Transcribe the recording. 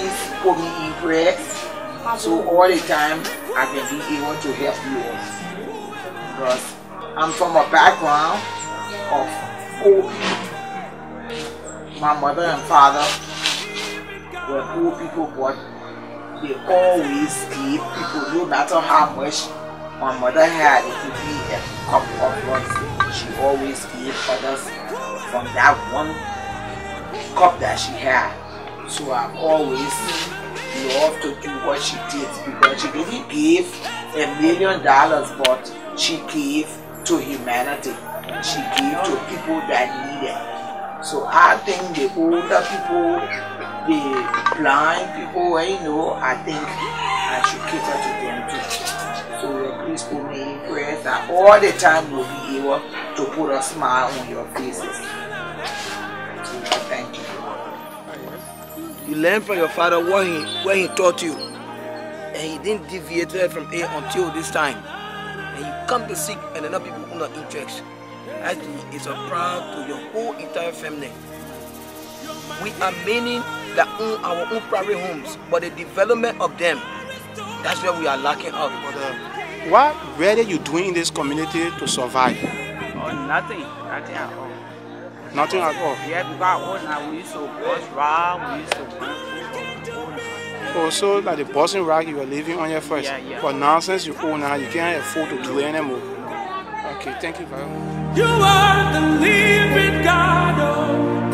please put me in prayers so all the time I can be able to help you all. Because I'm from a background of poor people. My mother and father were poor people, but they always gave people, no matter how much my mother had. It could be a cup of rice. She always gave others from that one cup that she had. So I always loved to do what she did, because she didn't give $1 million, but she gave to humanity. She gave to people that needed. So I think the older people, the blind people, I think I should cater to them too. So please put me in prayers that all the time we'll be able to put a smile on your faces. So thank you. You learn from your father what he taught you, and he didn't deviate from it until this time. And you come to seek another people who are interest. Actually, it's a proud to your whole entire family. We are many that own our own private homes, but the development of them, that's where we are lacking out. What really you doing in this community to survive? Oh, nothing at all. Nothing at all? Yeah, because we used to bus rock, we used to burn food. Oh, so like the Boston Rock you were living on your first? Yeah. But now since you own now, you can't afford to do it anymore. Okay, thank you very much. You are the living God. Oh.